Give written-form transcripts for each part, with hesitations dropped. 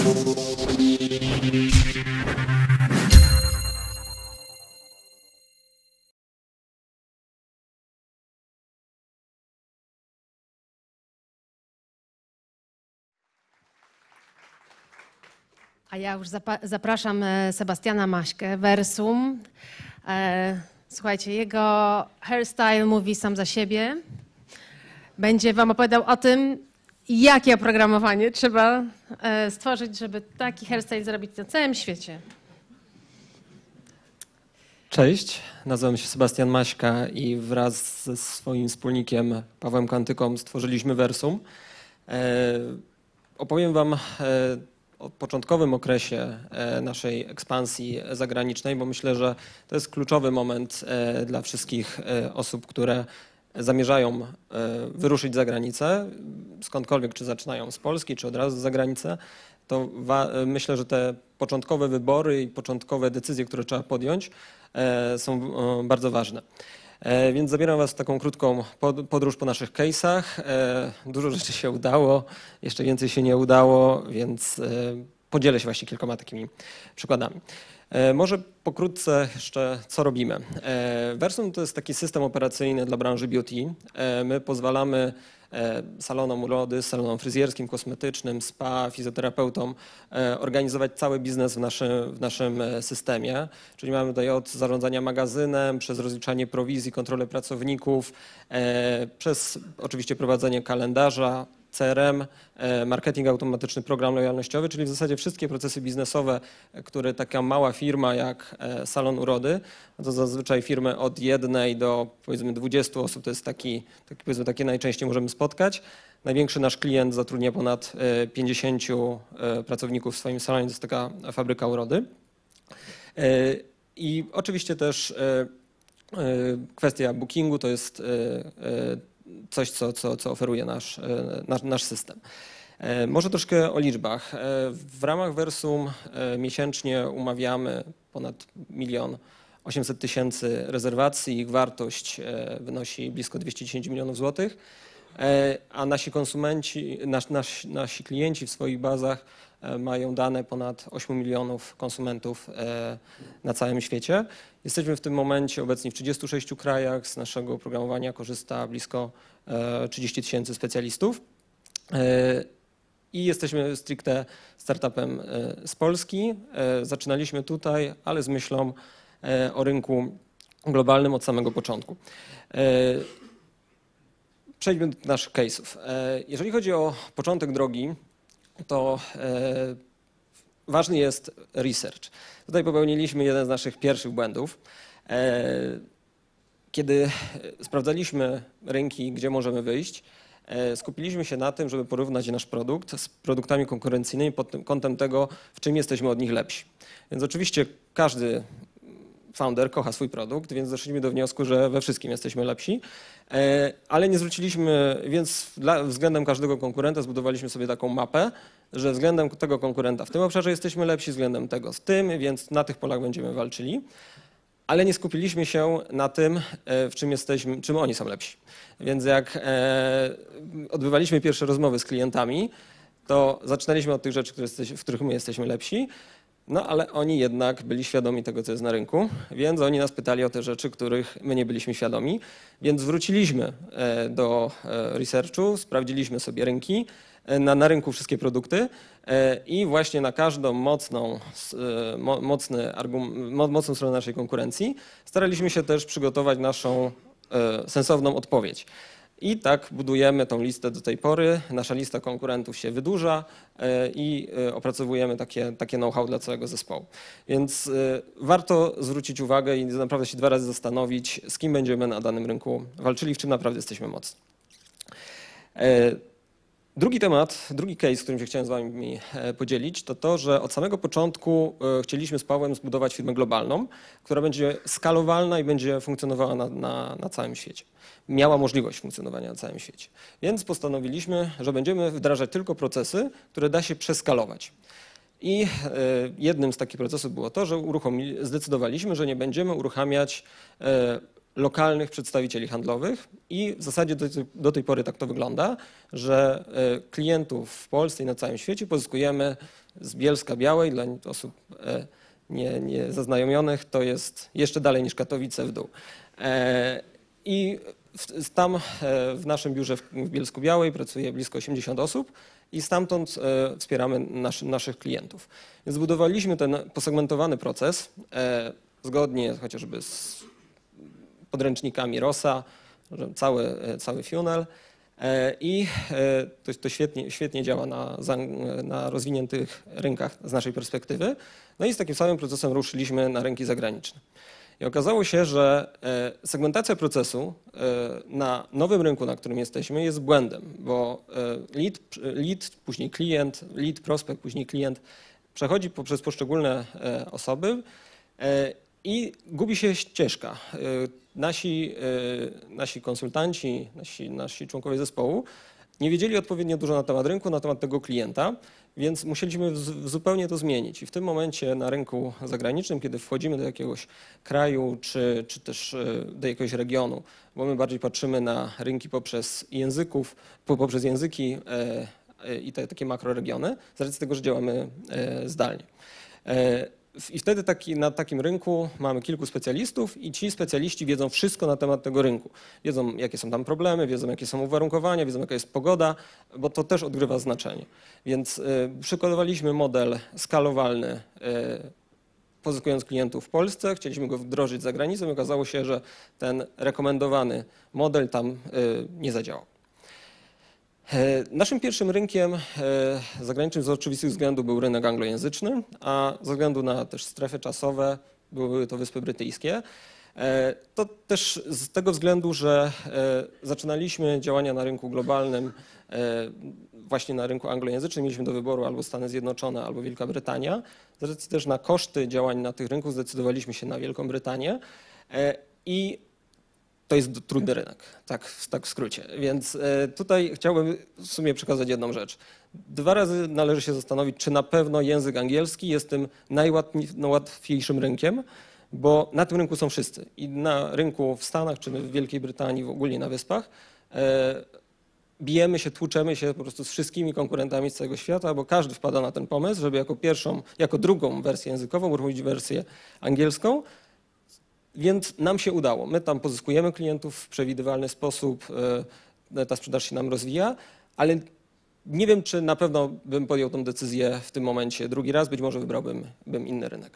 A ja już zapraszam Sebastiana Maśkę, Versum. Słuchajcie, jego hairstyle mówi sam za siebie. Będzie wam opowiadał o tym, jakie oprogramowanie trzeba stworzyć, żeby taki hairstyle zrobić na całym świecie. Cześć, nazywam się Sebastian Maśka i wraz ze swoim wspólnikiem Pawłem Kantyką stworzyliśmy Versum. Opowiem wam o początkowym okresie naszej ekspansji zagranicznej, bo myślę, że to jest kluczowy moment dla wszystkich osób, które zamierzają wyruszyć za granicę, skądkolwiek, czy zaczynają z Polski, czy od razu za granicę, to myślę, że te początkowe wybory i początkowe decyzje, które trzeba podjąć, są bardzo ważne. Więc zabieram was w taką krótką podróż po naszych case'ach. Dużo rzeczy się udało, jeszcze więcej się nie udało, więc podzielę się właśnie kilkoma takimi przykładami. Może pokrótce jeszcze, co robimy. Versum to jest taki system operacyjny dla branży beauty. My pozwalamy salonom urody, salonom fryzjerskim, kosmetycznym, spa, fizjoterapeutom organizować cały biznes w naszym systemie. Czyli mamy tutaj od zarządzania magazynem, przez rozliczanie prowizji, kontrolę pracowników, przez oczywiście prowadzenie kalendarza, CRM, marketing automatyczny, program lojalnościowy, czyli w zasadzie wszystkie procesy biznesowe, które taka mała firma jak salon urody, to zazwyczaj firmy od 1 do powiedzmy 20 osób, to jest powiedzmy takie najczęściej możemy spotkać. Największy nasz klient zatrudnia ponad 50 pracowników w swoim salonie, to jest taka fabryka urody. I oczywiście też kwestia bookingu to jest coś, co oferuje nasz system. Może troszkę o liczbach. W ramach Versum miesięcznie umawiamy ponad 1 800 000 rezerwacji. Ich wartość wynosi blisko 210 milionów złotych, a nasi konsumenci, nasi klienci w swoich bazach mają dane ponad 8 milionów konsumentów na całym świecie. Jesteśmy w tym momencie obecni w 36 krajach. Z naszego oprogramowania korzysta blisko 30 000 specjalistów. I jesteśmy stricte startupem z Polski. Zaczynaliśmy tutaj, ale z myślą o rynku globalnym od samego początku. Przejdźmy do naszych case'ów. Jeżeli chodzi o początek drogi, to ważny jest research. Tutaj popełniliśmy jeden z naszych pierwszych błędów. Kiedy sprawdzaliśmy rynki, gdzie możemy wyjść, skupiliśmy się na tym, żeby porównać nasz produkt z produktami konkurencyjnymi pod tym kątem tego, w czym jesteśmy od nich lepsi. Więc oczywiście każdy founder kocha swój produkt, więc doszliśmy do wniosku, że we wszystkim jesteśmy lepsi, ale nie zwróciliśmy, więc względem każdego konkurenta zbudowaliśmy sobie taką mapę, że względem tego konkurenta w tym obszarze jesteśmy lepsi, względem tego w tym, więc na tych polach będziemy walczyli, ale nie skupiliśmy się na tym, czym oni są lepsi. Więc jak odbywaliśmy pierwsze rozmowy z klientami, to zaczynaliśmy od tych rzeczy, w których my jesteśmy lepsi, no ale oni jednak byli świadomi tego, co jest na rynku, więc oni nas pytali o te rzeczy, których my nie byliśmy świadomi, więc wróciliśmy do researchu, sprawdziliśmy sobie rynki, na rynku wszystkie produkty i właśnie na każdą mocną stronę naszej konkurencji staraliśmy się też przygotować naszą sensowną odpowiedź. I tak budujemy tą listę do tej pory. Nasza lista konkurentów się wydłuża i opracowujemy takie know-how dla całego zespołu. Więc warto zwrócić uwagę i naprawdę się 2 razy zastanowić, z kim będziemy na danym rynku walczyli, w czym naprawdę jesteśmy mocni. Drugi temat, drugi case, którym się chciałem z wami podzielić, to to, że od samego początku chcieliśmy z Pawłem zbudować firmę globalną, która będzie skalowalna i będzie funkcjonowała na całym świecie. Miała możliwość funkcjonowania na całym świecie. Więc postanowiliśmy, że będziemy wdrażać tylko procesy, które da się przeskalować. I jednym z takich procesów było to, że zdecydowaliśmy, że nie będziemy uruchamiać lokalnych przedstawicieli handlowych i w zasadzie do tej pory tak to wygląda, że klientów w Polsce i na całym świecie pozyskujemy z Bielska-Białej. Dla osób nie zaznajomionych to jest jeszcze dalej niż Katowice w dół. I tam w naszym biurze w Bielsku-Białej pracuje blisko 80 osób i stamtąd wspieramy naszych klientów. Więc zbudowaliśmy ten posegmentowany proces zgodnie chociażby z podręcznikami Rossa, cały funnel i to świetnie działa na rozwiniętych rynkach z naszej perspektywy. No i z takim samym procesem ruszyliśmy na rynki zagraniczne. I okazało się, że segmentacja procesu na nowym rynku, na którym jesteśmy, jest błędem, bo lead, później klient, lead, prospekt, później klient przechodzi poprzez poszczególne osoby i gubi się ścieżka. Nasi konsultanci, nasi członkowie zespołu nie wiedzieli odpowiednio dużo na temat rynku, na temat tego klienta, więc musieliśmy zupełnie to zmienić. I w tym momencie na rynku zagranicznym, kiedy wchodzimy do jakiegoś kraju czy też do jakiegoś regionu, bo my bardziej patrzymy na rynki poprzez języki i takie makroregiony, z racji tego, że działamy zdalnie. I wtedy na takim rynku mamy kilku specjalistów i ci specjaliści wiedzą wszystko na temat tego rynku. Wiedzą, jakie są tam problemy, wiedzą, jakie są uwarunkowania, wiedzą, jaka jest pogoda, bo to też odgrywa znaczenie. Więc przygotowaliśmy model skalowalny, pozyskując klientów w Polsce. Chcieliśmy go wdrożyć za granicą i okazało się, że ten rekomendowany model tam nie zadziałał. Naszym pierwszym rynkiem zagranicznym z oczywistych względów był rynek anglojęzyczny, a ze względu na też strefy czasowe były to Wyspy Brytyjskie. To też z tego względu, że zaczynaliśmy działania na rynku globalnym, właśnie na rynku anglojęzycznym, mieliśmy do wyboru albo Stany Zjednoczone, albo Wielka Brytania. Z racji też na koszty działań na tych rynku zdecydowaliśmy się na Wielką Brytanię i to jest trudny rynek, tak w skrócie. Więc tutaj chciałbym w sumie przekazać jedną rzecz. 2 razy należy się zastanowić, czy na pewno język angielski jest tym najłatwiejszym rynkiem, bo na tym rynku są wszyscy. I na rynku w Stanach, czy w Wielkiej Brytanii, ogólnie na Wyspach, bijemy się, tłuczemy się po prostu z wszystkimi konkurentami z całego świata, bo każdy wpada na ten pomysł, żeby jako drugą wersję językową uruchomić wersję angielską. Więc nam się udało. My tam pozyskujemy klientów w przewidywalny sposób, ta sprzedaż się nam rozwija, ale nie wiem, czy na pewno bym podjął tę decyzję w tym momencie drugi raz, być może wybrałbym inny rynek.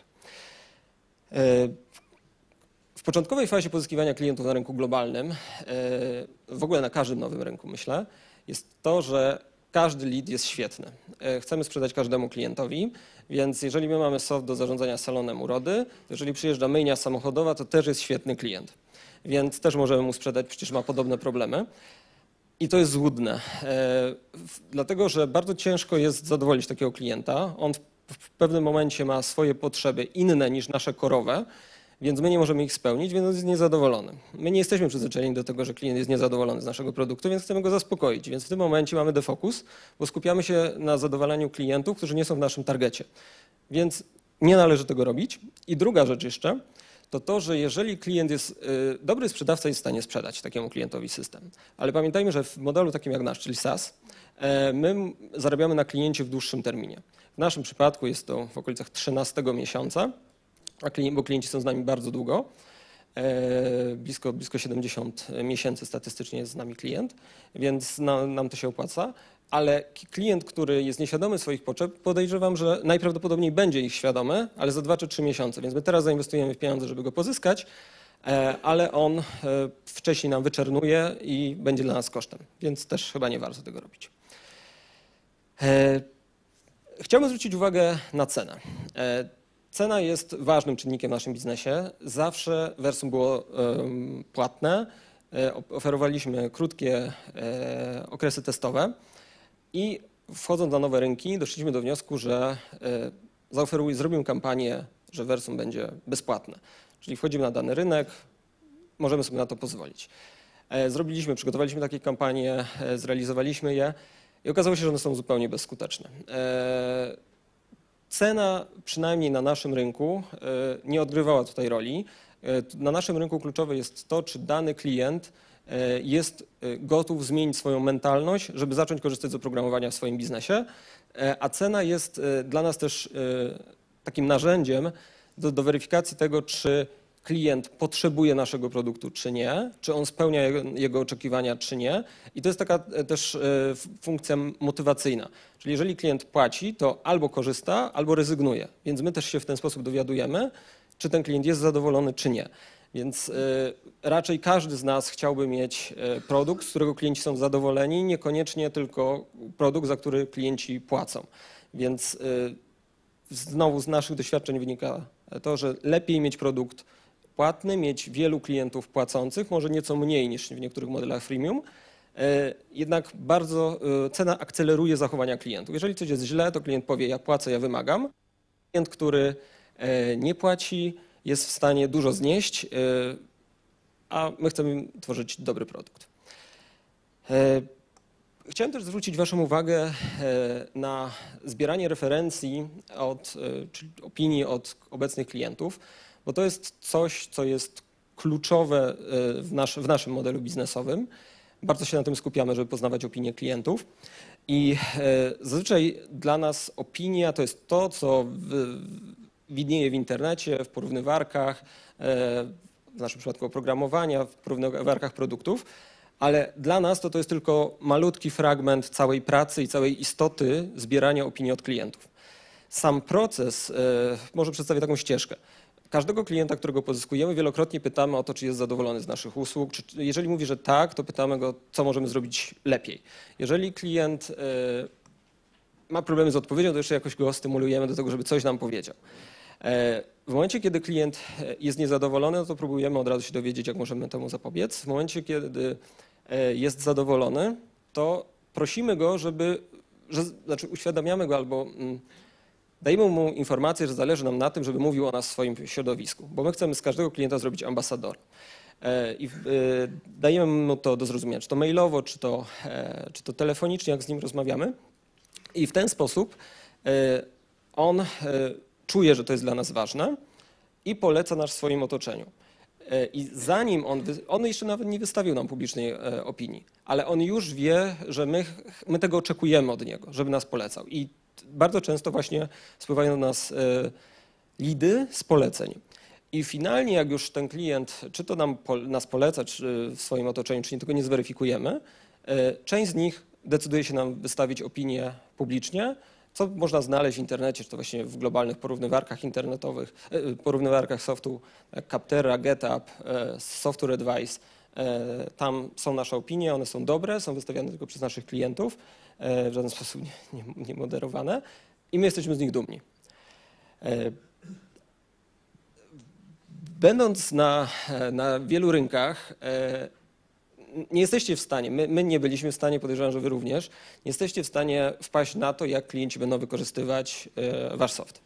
W początkowej fazie pozyskiwania klientów na rynku globalnym, w ogóle na każdym nowym rynku myślę, jest to, że każdy lead jest świetny. Chcemy sprzedać każdemu klientowi, więc jeżeli my mamy soft do zarządzania salonem urody, to jeżeli przyjeżdża myjnia samochodowa, to też jest świetny klient. Więc też możemy mu sprzedać, przecież ma podobne problemy. I to jest złudne, dlatego że bardzo ciężko jest zadowolić takiego klienta. On w pewnym momencie ma swoje potrzeby inne niż nasze korowe, więc my nie możemy ich spełnić, więc on jest niezadowolony. My nie jesteśmy przyzwyczajeni do tego, że klient jest niezadowolony z naszego produktu, więc chcemy go zaspokoić. Więc w tym momencie mamy defocus, bo skupiamy się na zadowalaniu klientów, którzy nie są w naszym targecie. Więc nie należy tego robić. I druga rzecz jeszcze, to, że jeżeli klient jest, dobry sprzedawca jest w stanie sprzedać takiemu klientowi system. Ale pamiętajmy, że w modelu takim jak nasz, czyli SaaS, my zarabiamy na kliencie w dłuższym terminie. W naszym przypadku jest to w okolicach 13 miesiąca, bo klienci są z nami bardzo długo, blisko 70 miesięcy statystycznie jest z nami klient, więc nam to się opłaca. Ale klient, który jest nieświadomy swoich potrzeb, podejrzewam, że najprawdopodobniej będzie ich świadomy, ale za 2 czy 3 miesiące. Więc my teraz zainwestujemy w pieniądze, żeby go pozyskać, ale on wcześniej nam wyczernuje i będzie dla nas kosztem. Więc też chyba nie warto tego robić. Chciałbym zwrócić uwagę na cenę. Cena jest ważnym czynnikiem w naszym biznesie. Zawsze Versum było płatne. Oferowaliśmy krótkie okresy testowe i wchodząc na nowe rynki doszliśmy do wniosku, że zrobimy kampanię, że Versum będzie bezpłatne. Czyli wchodzimy na dany rynek, możemy sobie na to pozwolić. Przygotowaliśmy takie kampanie, zrealizowaliśmy je i okazało się, że one są zupełnie bezskuteczne. Cena, przynajmniej na naszym rynku, nie odgrywała tutaj roli. Na naszym rynku kluczowe jest to, czy dany klient jest gotów zmienić swoją mentalność, żeby zacząć korzystać z oprogramowania w swoim biznesie, a cena jest dla nas też takim narzędziem do weryfikacji tego, czy klient potrzebuje naszego produktu, czy nie, czy on spełnia jego oczekiwania, czy nie. I to jest taka też funkcja motywacyjna. Czyli jeżeli klient płaci, to albo korzysta, albo rezygnuje. Więc my też się w ten sposób dowiadujemy, czy ten klient jest zadowolony, czy nie. Więc raczej każdy z nas chciałby mieć produkt, z którego klienci są zadowoleni, niekoniecznie tylko produkt, za który klienci płacą. Więc znowu z naszych doświadczeń wynika to, że lepiej mieć produkt płatny, mieć wielu klientów płacących, może nieco mniej niż w niektórych modelach freemium, jednak bardzo cena akceleruje zachowania klientów. Jeżeli coś jest źle, to klient powie: ja płacę, ja wymagam. Klient, który nie płaci, jest w stanie dużo znieść, a my chcemy tworzyć dobry produkt. Chciałem też zwrócić Waszą uwagę na zbieranie referencji, czyli opinii od obecnych klientów, bo to jest coś, co jest kluczowe w naszym modelu biznesowym. Bardzo się na tym skupiamy, żeby poznawać opinie klientów. I zazwyczaj dla nas opinia to jest to, co widnieje w internecie, w porównywarkach, w naszym przypadku oprogramowania, w porównywarkach produktów, ale dla nas to jest tylko malutki fragment całej pracy i całej istoty zbierania opinii od klientów. Sam proces, może przedstawię taką ścieżkę. Każdego klienta, którego pozyskujemy, wielokrotnie pytamy o to, czy jest zadowolony z naszych usług. Jeżeli mówi, że tak, to pytamy go, co możemy zrobić lepiej. Jeżeli klient ma problemy z odpowiedzią, to jeszcze jakoś go stymulujemy do tego, żeby coś nam powiedział. W momencie, kiedy klient jest niezadowolony, no to próbujemy od razu się dowiedzieć, jak możemy temu zapobiec. W momencie, kiedy jest zadowolony, to prosimy go, znaczy uświadamiamy go albo dajemy mu informację, że zależy nam na tym, żeby mówił o nas w swoim środowisku, bo my chcemy z każdego klienta zrobić ambasadora. I dajemy mu to do zrozumienia, czy to mailowo, czy to telefonicznie, jak z nim rozmawiamy. I w ten sposób on czuje, że to jest dla nas ważne i poleca nas w swoim otoczeniu. I zanim on jeszcze nawet nie wystawił nam publicznej opinii, ale on już wie, że my tego oczekujemy od niego, żeby nas polecał. I bardzo często właśnie spływają do nas lidy z poleceń. I finalnie, jak już ten klient, czy to nas poleca czy w swoim otoczeniu, czy nie, tego nie zweryfikujemy, część z nich decyduje się nam wystawić opinię publicznie, co można znaleźć w internecie, czy to właśnie w globalnych porównywarkach internetowych, porównywarkach softu jak Capterra, GetUp, Software Advice. Tam są nasze opinie, one są dobre, są wystawiane tylko przez naszych klientów, w żaden sposób nie moderowane i my jesteśmy z nich dumni. Będąc na wielu rynkach, nie jesteście w stanie, my nie byliśmy w stanie, podejrzewam, że wy również, nie jesteście w stanie wpaść na to, jak klienci będą wykorzystywać wasz soft.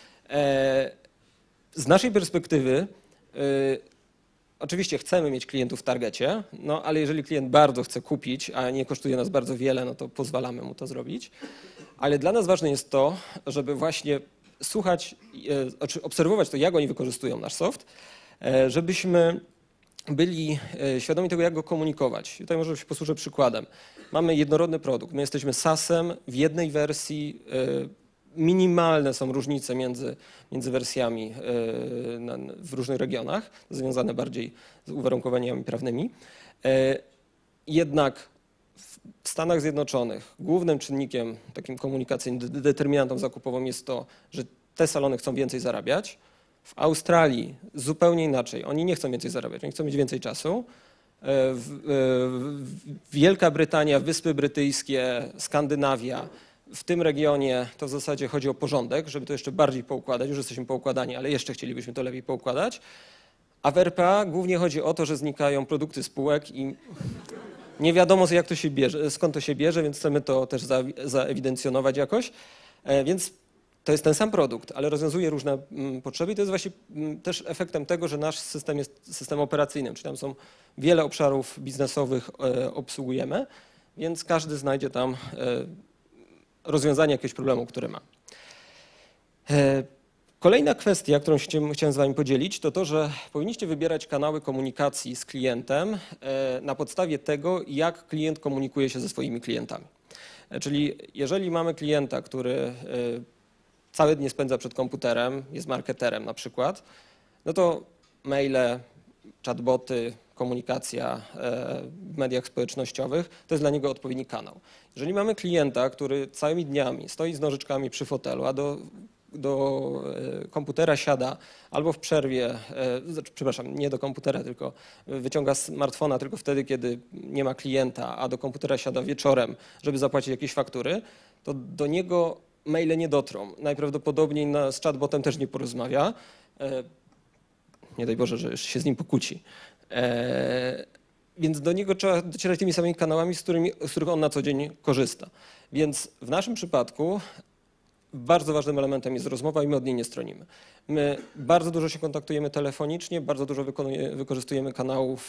Z naszej perspektywy oczywiście chcemy mieć klientów w targecie, no ale jeżeli klient bardzo chce kupić, a nie kosztuje nas bardzo wiele, no to pozwalamy mu to zrobić. Ale dla nas ważne jest to, żeby właśnie słuchać, obserwować to, jak oni wykorzystują nasz soft, żebyśmy byli świadomi tego, jak go komunikować. I tutaj może się posłużę przykładem. Mamy jednorodny produkt. My jesteśmy SaaS-em w jednej wersji. Minimalne są różnice między wersjami w różnych regionach, związane bardziej z uwarunkowaniami prawnymi. Jednak w Stanach Zjednoczonych głównym czynnikiem takim komunikacyjnym, determinantą zakupową jest to, że te salony chcą więcej zarabiać. W Australii zupełnie inaczej. Oni nie chcą więcej zarabiać, oni chcą mieć więcej czasu. Wielka Brytania, Wyspy Brytyjskie, Skandynawia, w tym regionie to w zasadzie chodzi o porządek, żeby to jeszcze bardziej poukładać. Już jesteśmy poukładani, ale jeszcze chcielibyśmy to lepiej poukładać. A w RPA głównie chodzi o to, że znikają produkty spółek i nie wiadomo, jak to się bierze, skąd to się bierze, więc chcemy to też zaewidencjonować jakoś. Więc to jest ten sam produkt, ale rozwiązuje różne potrzeby i to jest właśnie też efektem tego, że nasz system jest systemem operacyjnym, czyli tam są wiele obszarów biznesowych obsługujemy, więc każdy znajdzie tam rozwiązanie jakiegoś problemu, który ma. Kolejna kwestia, którą chciałem z wami podzielić, to to, że powinniście wybierać kanały komunikacji z klientem na podstawie tego, jak klient komunikuje się ze swoimi klientami. Czyli jeżeli mamy klienta, który całe dnie spędza przed komputerem, jest marketerem na przykład, no to maile, chatboty, komunikacja w mediach społecznościowych to jest dla niego odpowiedni kanał. Jeżeli mamy klienta, który całymi dniami stoi z nożyczkami przy fotelu, a do komputera siada albo w przerwie, przepraszam, nie do komputera, tylko wyciąga smartfona tylko wtedy, kiedy nie ma klienta, a do komputera siada wieczorem, żeby zapłacić jakieś faktury, to do niego maile nie dotrą. Najprawdopodobniej z chatbotem też nie porozmawia. Nie daj Boże, że już się z nim pokłóci. Więc do niego trzeba docierać tymi samymi kanałami, z których on na co dzień korzysta. Więc w naszym przypadku bardzo ważnym elementem jest rozmowa i my od niej nie stronimy. My bardzo dużo się kontaktujemy telefonicznie, bardzo dużo wykorzystujemy kanałów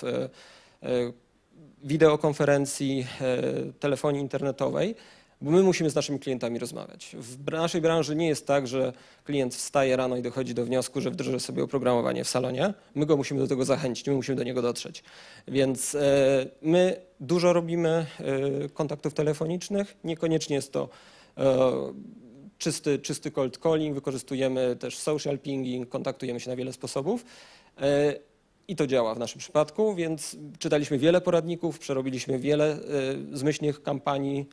wideokonferencji, telefonii internetowej, bo my musimy z naszymi klientami rozmawiać. W naszej branży nie jest tak, że klient wstaje rano i dochodzi do wniosku, że wdroży sobie oprogramowanie w salonie. My go musimy do tego zachęcić, my musimy do niego dotrzeć. Więc my dużo robimy kontaktów telefonicznych, niekoniecznie jest to czysty cold calling, wykorzystujemy też social pinging, kontaktujemy się na wiele sposobów i to działa w naszym przypadku, więc czytaliśmy wiele poradników, przerobiliśmy wiele zmyślnych kampanii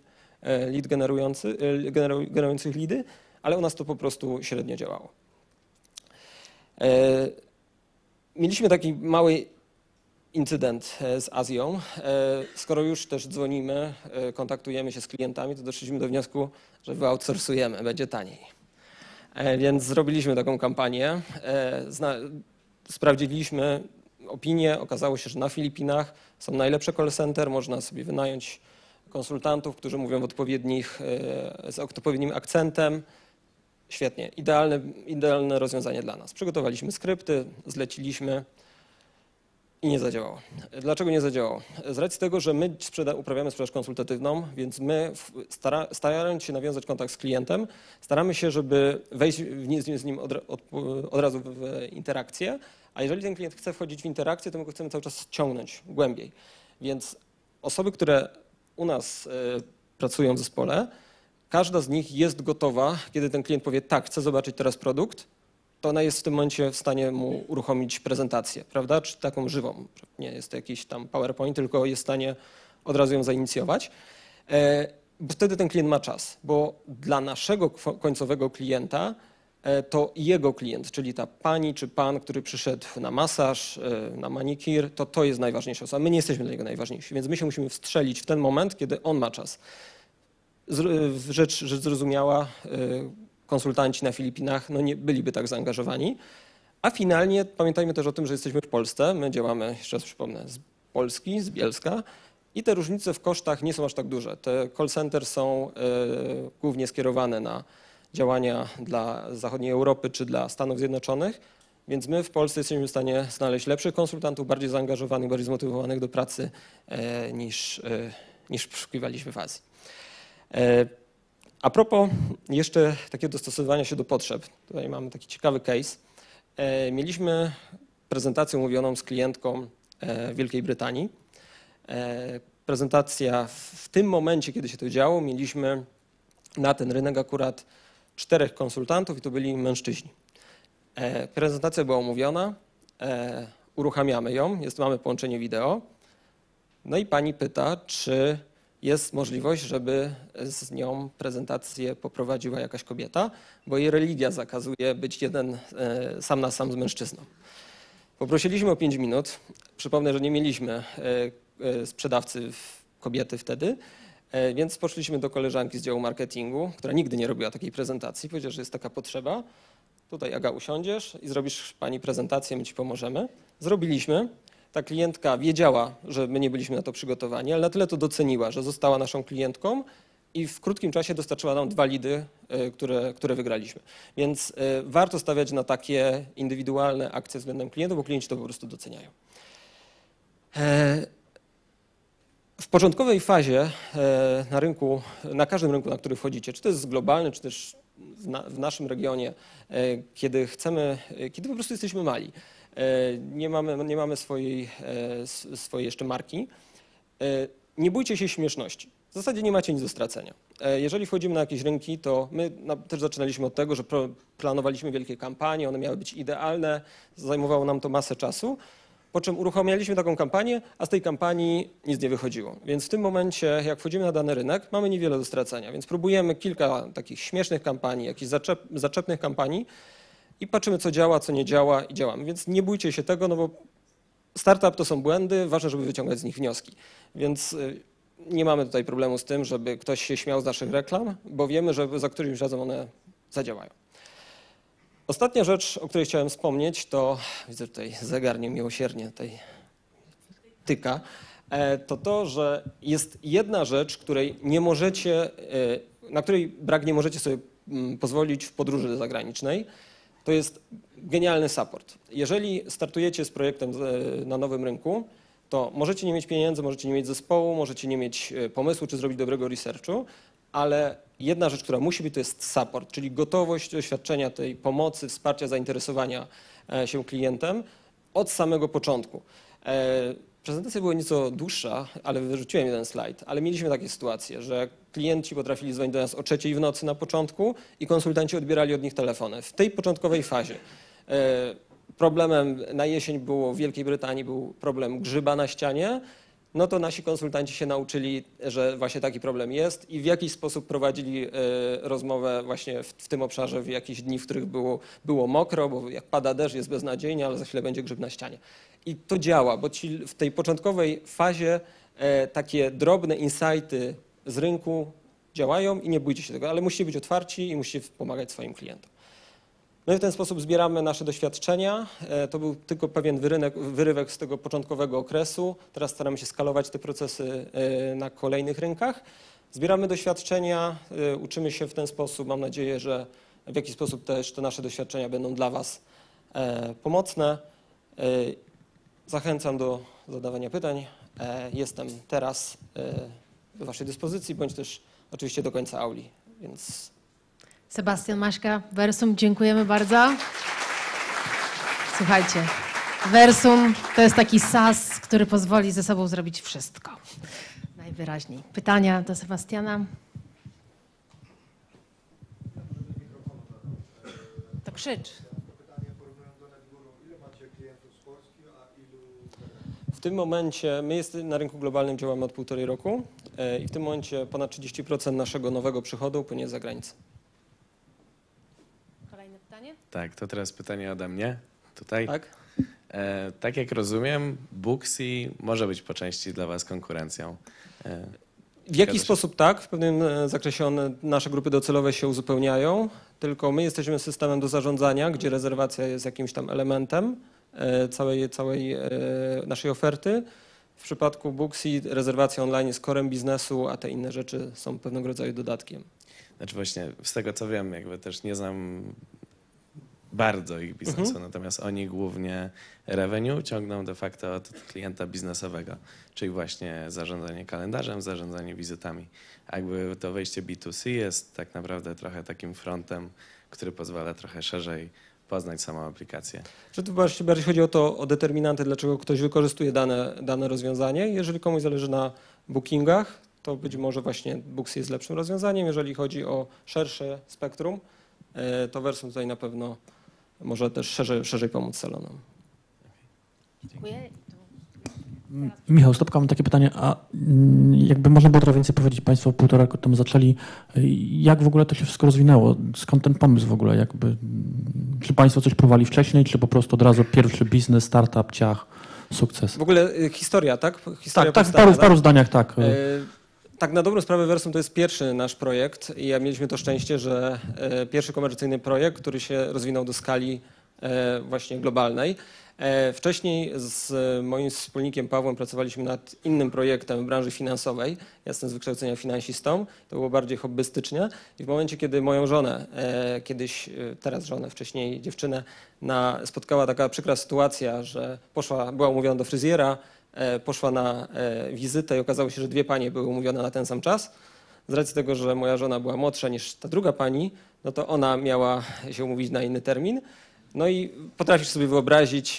generujących lidy, ale u nas to po prostu średnio działało. Mieliśmy taki mały incydent z Azją. Skoro już też dzwonimy, kontaktujemy się z klientami, to doszliśmy do wniosku, że wyoutsourcujemy, będzie taniej. Więc zrobiliśmy taką kampanię. Sprawdziliśmy opinię. Okazało się, że na Filipinach są najlepsze call center. Można sobie wynająć konsultantów, którzy mówią z odpowiednim akcentem. Świetnie. Idealne rozwiązanie dla nas. Przygotowaliśmy skrypty, zleciliśmy. I nie zadziałało. Dlaczego nie zadziałało? Z racji tego, że my uprawiamy sprzedaż konsultatywną, więc my starając się nawiązać kontakt z klientem, staramy się, żeby wejść z nim od razu w interakcję, a jeżeli ten klient chce wchodzić w interakcję, to my go chcemy cały czas ciągnąć głębiej. Więc osoby, które u nas pracują w zespole, każda z nich jest gotowa, kiedy ten klient powie tak, chcę zobaczyć teraz produkt, to ona jest w tym momencie w stanie mu uruchomić prezentację, prawda? Czy taką żywą. Nie jest to jakiś tam PowerPoint, tylko jest w stanie od razu ją zainicjować. Bo wtedy ten klient ma czas, bo dla naszego końcowego klienta to jego klient, czyli ta pani czy pan, który przyszedł na masaż, na manikir, to jest najważniejsza osoba. My nie jesteśmy dla niego najważniejsi, więc my się musimy wstrzelić w ten moment, kiedy on ma czas. Rzecz zrozumiała, konsultanci na Filipinach nie byliby tak zaangażowani, a finalnie pamiętajmy też o tym, że jesteśmy w Polsce, my działamy, jeszcze raz przypomnę, z Polski, z Bielska i te różnice w kosztach nie są aż tak duże. Te call center są głównie skierowane na działania dla zachodniej Europy czy dla Stanów Zjednoczonych, więc my w Polsce jesteśmy w stanie znaleźć lepszych konsultantów, bardziej zaangażowanych, bardziej zmotywowanych do pracy niż poszukiwaliśmy w Azji. A propos jeszcze takiego dostosowania się do potrzeb. Tutaj mamy taki ciekawy case. Mieliśmy prezentację umówioną z klientką w Wielkiej Brytanii. Prezentacja w tym momencie, kiedy się to działo, mieliśmy na ten rynek akurat 4 konsultantów i to byli mężczyźni. Prezentacja była umówiona, uruchamiamy ją, mamy połączenie wideo. No i pani pyta, czy jest możliwość, żeby z nią prezentację poprowadziła jakaś kobieta, bo jej religia zakazuje być sam na sam z mężczyzną. Poprosiliśmy o 5 minut. Przypomnę, że nie mieliśmy sprzedawcy kobiety wtedy, więc poszliśmy do koleżanki z działu marketingu, która nigdy nie robiła takiej prezentacji. Powiedziała, że jest taka potrzeba. Tutaj, Aga, usiądziesz i zrobisz pani prezentację, my ci pomożemy. Zrobiliśmy. Ta klientka wiedziała, że my nie byliśmy na to przygotowani, ale na tyle to doceniła, że została naszą klientką i w krótkim czasie dostarczyła nam 2 lidy, które wygraliśmy. Więc warto stawiać na takie indywidualne akcje względem klientów, bo klienci to po prostu doceniają. W początkowej fazie na każdym rynku, na który wchodzicie, czy to jest globalny, czy też w naszym regionie, kiedy po prostu jesteśmy mali, nie mamy swojej jeszcze marki, nie bójcie się śmieszności. W zasadzie nie macie nic do stracenia. Jeżeli wchodzimy na jakieś rynki, to my też zaczynaliśmy od tego, że planowaliśmy wielkie kampanie, one miały być idealne, zajmowało nam to masę czasu, po czym uruchamialiśmy taką kampanię, a z tej kampanii nic nie wychodziło. Więc w tym momencie, jak wchodzimy na dany rynek, mamy niewiele do stracenia, więc próbujemy kilka takich śmiesznych kampanii, jakichś zaczepnych kampanii i patrzymy, co działa, co nie działa i działamy. Więc nie bójcie się tego, no bo startup to są błędy, ważne, żeby wyciągać z nich wnioski. Więc nie mamy tutaj problemu z tym, żeby ktoś się śmiał z naszych reklam, bo wiemy, że za którymś razem one zadziałają. Ostatnia rzecz, o której chciałem wspomnieć, to widzę tutaj zegar niemiłosiernie tutaj tyka, to, że jest jedna rzecz, na której brak nie możecie sobie pozwolić w podróży zagranicznej. To jest genialny support. Jeżeli startujecie z projektem na nowym rynku, to możecie nie mieć pieniędzy, możecie nie mieć zespołu, możecie nie mieć pomysłu, czy zrobić dobrego researchu, ale jedna rzecz, która musi być, to jest support, czyli gotowość doświadczenia tej pomocy, wsparcia, zainteresowania się klientem od samego początku. Prezentacja była nieco dłuższa, ale wyrzuciłem jeden slajd, ale mieliśmy takie sytuacje, że klienci potrafili dzwonić do nas o 3:00 w nocy na początku i konsultanci odbierali od nich telefony. W tej początkowej fazie problemem na jesień w Wielkiej Brytanii był problem grzyba na ścianie, no to nasi konsultanci się nauczyli, że właśnie taki problem jest i w jakiś sposób prowadzili rozmowę właśnie w tym obszarze w jakieś dni, w których było mokro, bo jak pada deszcz jest beznadziejnie, ale za chwilę będzie grzyb na ścianie. I to działa, bo w tej początkowej fazie takie drobne insighty z rynku działają i nie bójcie się tego, ale musicie być otwarci i musicie pomagać swoim klientom. No i w ten sposób zbieramy nasze doświadczenia. To był tylko pewien wyrywek z tego początkowego okresu. Teraz staramy się skalować te procesy na kolejnych rynkach. Zbieramy doświadczenia, uczymy się w ten sposób. Mam nadzieję, że w jakiś sposób też te nasze doświadczenia będą dla Was pomocne. Zachęcam do zadawania pytań. Jestem teraz do Waszej dyspozycji, bądź też oczywiście do końca auli, więc... Sebastian Maśka, Versum, dziękujemy bardzo. Słuchajcie, Versum to jest taki SaaS, który pozwoli ze sobą zrobić wszystko. Najwyraźniej. Pytania do Sebastiana? To krzycz. W tym momencie, my na rynku globalnym działamy od 1,5 roku i w tym momencie ponad 30% naszego nowego przychodu płynie za granicę. Kolejne pytanie? Tak, to teraz pytanie ode mnie. Tutaj. Tak? Tak jak rozumiem, Booksy może być po części dla Was konkurencją. W jakiś sposób tak, w pewnym zakresie nasze grupy docelowe się uzupełniają, tylko my jesteśmy systemem do zarządzania, gdzie rezerwacja jest jakimś tam elementem całej naszej oferty. W przypadku Booksy rezerwacja online jest corem biznesu, a te inne rzeczy są pewnego rodzaju dodatkiem. Znaczy właśnie z tego co wiem, jakby też nie znam bardzo ich biznesu, natomiast oni głównie revenue ciągną de facto od klienta biznesowego, czyli właśnie zarządzanie kalendarzem, zarządzanie wizytami. A jakby to wejście B2C jest tak naprawdę trochę takim frontem, który pozwala trochę szerzej poznać samą aplikację. Że tu bardziej chodzi o determinanty, dlaczego ktoś wykorzystuje dane rozwiązanie. Jeżeli komuś zależy na bookingach, to być może właśnie Booksy jest lepszym rozwiązaniem. Jeżeli chodzi o szersze spektrum, to Versum tutaj na pewno może też szerzej pomóc salonom. Dziękuję. Michał Stopka, mam takie pytanie, a jakby można było trochę więcej powiedzieć, Państwo 1,5 roku temu zaczęli, jak w ogóle to się wszystko rozwinęło? Skąd ten pomysł w ogóle? Czy Państwo coś próbowali wcześniej, czy po prostu od razu pierwszy biznes, startup, ciach, sukces? W ogóle historia, tak? Historia Tak, w paru zdaniach, tak. Tak, na dobrą sprawę Versum to jest pierwszy nasz projekt i mieliśmy to szczęście, że pierwszy komercyjny projekt, który się rozwinął do skali właśnie globalnej. Wcześniej z moim wspólnikiem Pawłem pracowaliśmy nad innym projektem w branży finansowej. Ja jestem z wykształcenia finansistą, to było bardziej hobbystycznie i w momencie, kiedy moją żonę, teraz żonę, wcześniej dziewczynę, spotkała taka przykra sytuacja, że była umówiona do fryzjera, poszła na wizytę i okazało się, że dwie panie były umówione na ten sam czas, z racji tego, że moja żona była młodsza niż ta druga pani, no to ona miała się umówić na inny termin. No i potrafisz sobie wyobrazić,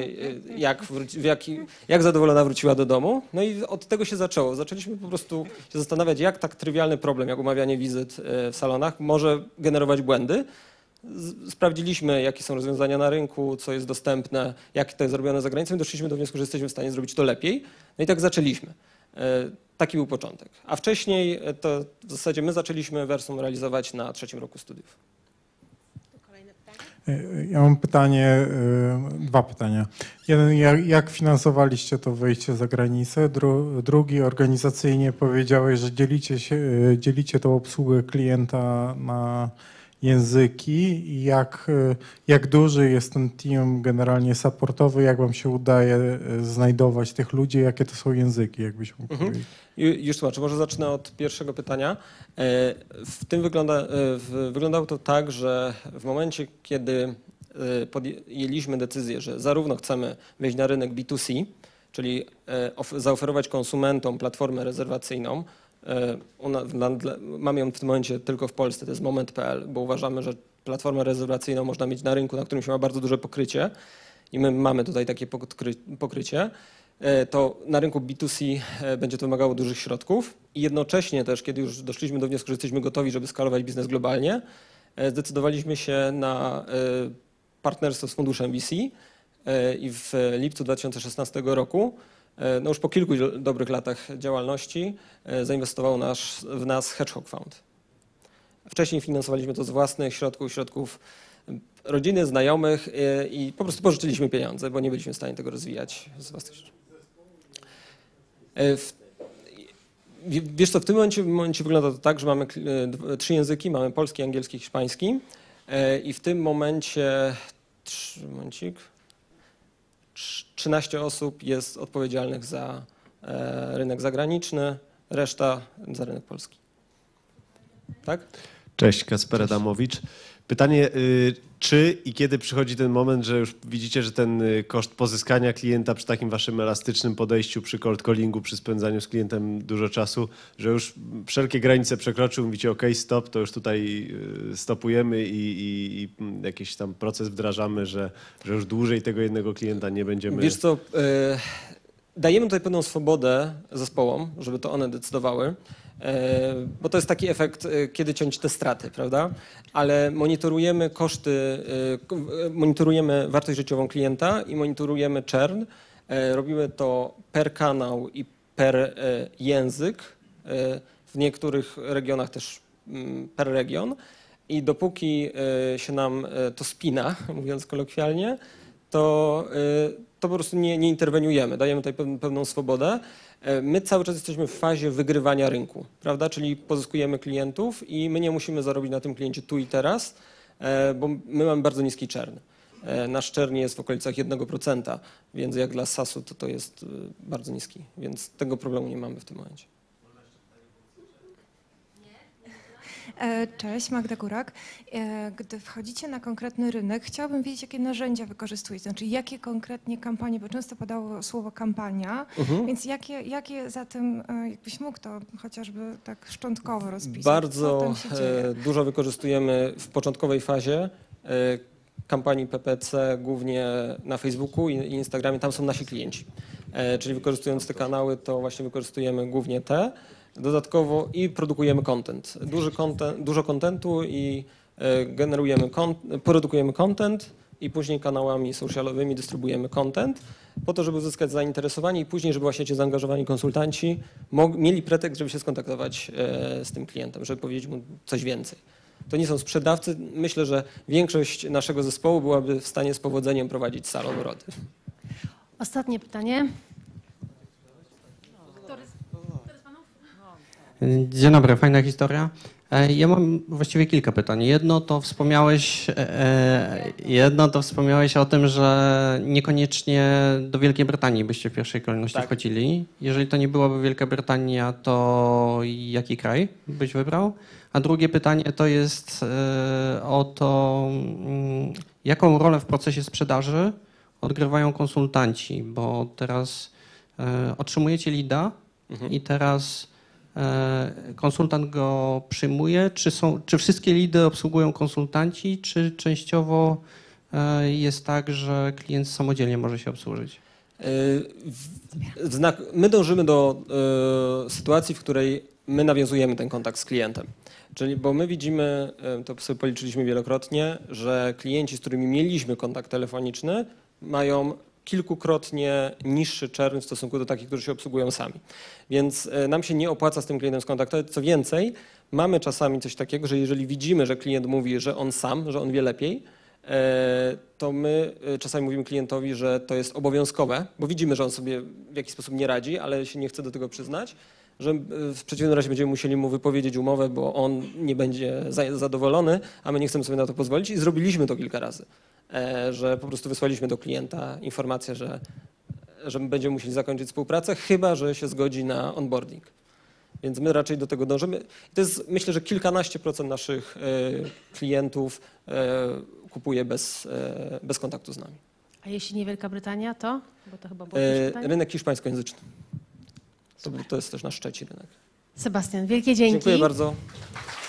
jak zadowolona wróciła do domu. No i od tego się zaczęło. Zaczęliśmy po prostu się zastanawiać, jak tak trywialny problem, jak umawianie wizyt w salonach może generować błędy. Sprawdziliśmy, jakie są rozwiązania na rynku, co jest dostępne, jak to jest zrobione za granicą i doszliśmy do wniosku, że jesteśmy w stanie zrobić to lepiej. No i tak zaczęliśmy. Taki był początek. A wcześniej to w zasadzie my zaczęliśmy Versum realizować na 3. roku studiów. Ja mam pytanie, 2 pytania. Jeden, jak finansowaliście to wyjście za granicę? Drugi, organizacyjnie powiedziałeś, że dzielicie tą obsługę klienta na języki. I jak duży jest ten team generalnie supportowy? Jak wam się udaje znajdować tych ludzi? Jakie to są języki, jakbyś mógł powiedzieć? Już tłumaczę, może zacznę od pierwszego pytania. W tym wyglądało to tak, że w momencie, kiedy podjęliśmy decyzję, że zarówno chcemy wejść na rynek B2C, czyli zaoferować konsumentom platformę rezerwacyjną, mamy ją w tym momencie tylko w Polsce, to jest moment.pl, bo uważamy, że platformę rezerwacyjną można mieć na rynku, na którym się ma bardzo duże pokrycie i my mamy tutaj takie pokrycie. To na rynku B2C będzie to wymagało dużych środków i jednocześnie też, kiedy już doszliśmy do wniosku, że jesteśmy gotowi, żeby skalować biznes globalnie, zdecydowaliśmy się na partnerstwo z funduszem VC i w lipcu 2016 roku, no już po kilku dobrych latach działalności, zainwestował w nas Hedgehog Fund. Wcześniej finansowaliśmy to z własnych środków rodziny, znajomych i po prostu pożyczyliśmy pieniądze, bo nie byliśmy w stanie tego rozwijać z własnych środków. Wiesz co, w tym momencie wygląda to tak, że mamy 3 języki, mamy polski, angielski, hiszpański i w tym momencie 13 osób jest odpowiedzialnych za rynek zagraniczny, reszta za rynek polski. Tak? Cześć, Kacper Adamowicz. Pytanie, czy i kiedy przychodzi ten moment, że już widzicie, że ten koszt pozyskania klienta przy takim waszym elastycznym podejściu, przy cold callingu, przy spędzaniu z klientem dużo czasu, że już wszelkie granice przekroczył, mówicie OK, stop, to już tutaj stopujemy i jakiś tam proces wdrażamy, że już dłużej tego jednego klienta nie będziemy... Wiesz co, dajemy tutaj pewną swobodę zespołom, żeby to one decydowały, bo to jest taki efekt, kiedy ciąć te straty, prawda? Ale monitorujemy koszty, monitorujemy wartość życiową klienta i monitorujemy churn. Robimy to per kanał i per język, w niektórych regionach też per region. I dopóki się nam to spina, mówiąc kolokwialnie, to po prostu nie interweniujemy, dajemy tutaj pewną swobodę. My cały czas jesteśmy w fazie wygrywania rynku, prawda? Czyli pozyskujemy klientów i my nie musimy zarobić na tym kliencie tu i teraz, bo my mamy bardzo niski churn. Nasz churn jest w okolicach 1%, więc jak dla SaaS-u to jest bardzo niski, więc tego problemu nie mamy w tym momencie. Cześć, Magda Górak. Gdy wchodzicie na konkretny rynek, chciałabym wiedzieć, jakie narzędzia wykorzystujecie, znaczy jakie konkretnie kampanie, bo często padało słowo kampania, więc jakie zatem, jakbyś mógł to chociażby tak szczątkowo rozpisać? Bardzo dużo wykorzystujemy w początkowej fazie kampanii PPC, głównie na Facebooku i Instagramie, tam są nasi klienci. Czyli wykorzystując te kanały, to właśnie wykorzystujemy głównie te. Dodatkowo i produkujemy content. Dużo contentu i produkujemy content i później kanałami socialowymi dystrybuujemy content po to, żeby uzyskać zainteresowanie i później, żeby właśnie ci zaangażowani konsultanci mieli pretekst, żeby się skontaktować z tym klientem, żeby powiedzieć mu coś więcej. To nie są sprzedawcy. Myślę, że większość naszego zespołu byłaby w stanie z powodzeniem prowadzić salon urody. Ostatnie pytanie. Dzień dobry, fajna historia. Ja mam właściwie kilka pytań. Jedno to wspomniałeś o tym, że niekoniecznie do Wielkiej Brytanii byście w pierwszej kolejności wchodzili. Jeżeli to nie byłaby Wielka Brytania, to jaki kraj byś wybrał? A drugie pytanie to jest o to, jaką rolę w procesie sprzedaży odgrywają konsultanci, bo teraz otrzymujecie leada i teraz konsultant go przyjmuje? Czy wszystkie lidy obsługują konsultanci, czy częściowo jest tak, że klient samodzielnie może się obsłużyć? My dążymy do sytuacji, w której my nawiązujemy ten kontakt z klientem. Czyli, bo my widzimy, to sobie policzyliśmy wielokrotnie, że klienci, z którymi mieliśmy kontakt telefoniczny, mają kilkukrotnie niższy czerń w stosunku do takich, którzy się obsługują sami. Więc nam się nie opłaca z tym klientem skontaktować. Co więcej, mamy czasami coś takiego, że jeżeli widzimy, że klient mówi, że on sam, że on wie lepiej, to my czasami mówimy klientowi, że to jest obowiązkowe, bo widzimy, że on sobie w jakiś sposób nie radzi, ale się nie chce do tego przyznać, że w przeciwnym razie będziemy musieli mu wypowiedzieć umowę, bo on nie będzie zadowolony, a my nie chcemy sobie na to pozwolić i zrobiliśmy to kilka razy, że po prostu wysłaliśmy do klienta informację, że będziemy musieli zakończyć współpracę, chyba że się zgodzi na onboarding. Więc my raczej do tego dążymy. To jest, myślę, że kilkanaście procent naszych klientów kupuje bez kontaktu z nami. A jeśli nie Wielka Brytania, to? Bo to chyba było pytanie. Rynek hiszpańskojęzyczny. To jest też nasz trzeci rynek. Sebastian, wielkie dzięki. Dziękuję bardzo.